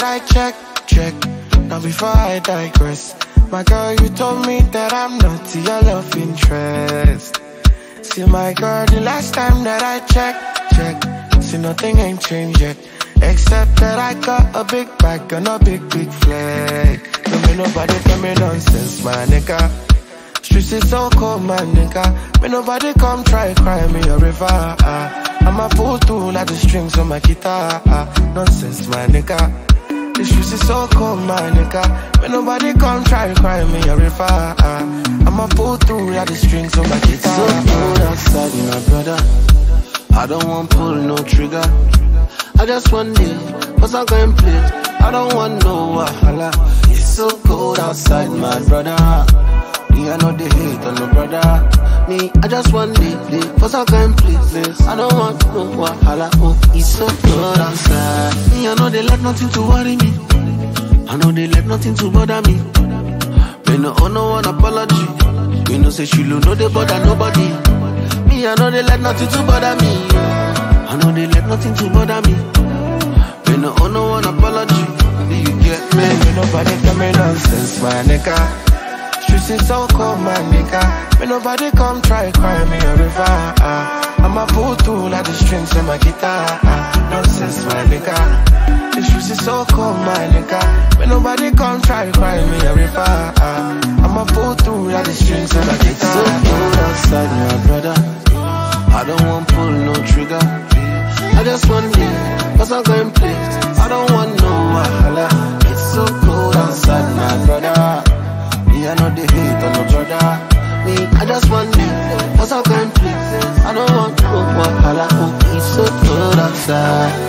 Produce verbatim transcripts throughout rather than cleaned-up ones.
I check, check. Now before I digress, my girl, you told me that I'm not your love interest. See my girl, the last time that I checked, check, see nothing ain't changed yet, except that I got a big bag and a big, big flag. Don't make nobody tell me nonsense, my nigga. Streets is so cold, my nigga. May nobody come try cry me a river. uh. I'm a fool through like the strings on my guitar. uh. Nonsense, my nigga. The streets is so cold, my nigga. May nobody come try cry me a river. uh. I'm a fool through like the strings on my guitar. It's so cold outside, my brother. I don't want pull no trigger. I just want it, cause I'm going play. I don't want no wahala. It's so cold outside, my brother. Me, I know they hate on no brother. Me, I just want it, cause I'm going places. I don't want no wahala. Oh, it's so cold outside. Me, I know they let nothing to worry me. I know they let nothing to bother me. Me no owe no one apology. Me no say she no they bother nobody. Me, I know they let nothing to bother me. I know they let nothing to bother me. Me no owe no one apology. Do you get me? Me nobody tell me nonsense, my nigga. Streets is so cold, my nigga. Me nobody come try cry me a river. uh. I'm a fool too like the strings on my guitar. uh. Nonsense, my nigga. The streets is so cold, my nigga. Me nobody come try cry me a river. uh. I'm a fool too like the strings on my guitar. So cold outside, my brother. I don't want pull no trigger. I just want it, cause I'm going play. I don't want no wahala. It's so cold outside, my brother. Me, I know they hate on no brother. Me, I just want it, cause I'm going play. I don't want no wahala. Oh, it's so cold outside.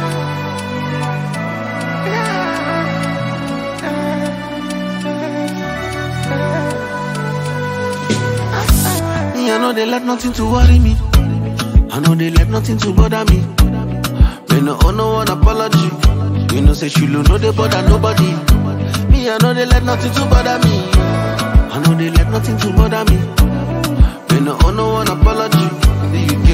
I know they let nothing to worry me. I know they let nothing to bother me. Me no owe no one apology. You know say she no they bother nobody. Me, I know they let nothing to bother me. I know they let nothing to bother me. Me no owe no one apology. Do you get